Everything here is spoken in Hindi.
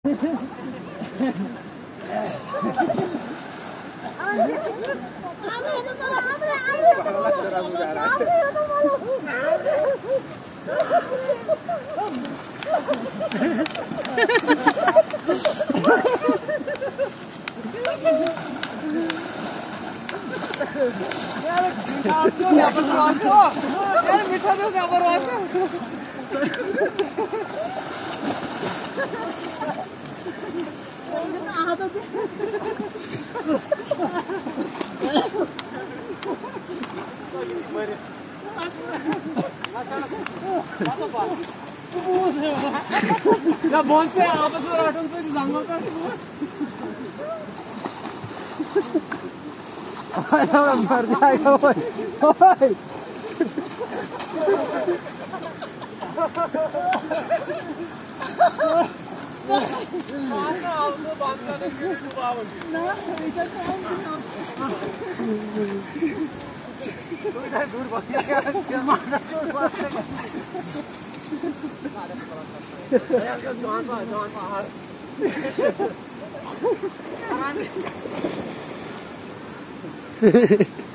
मीठा दो बहुत से आपस में राटन से इंतजाम होता है मर जाएगा दूर भाग गया जवान पहाड़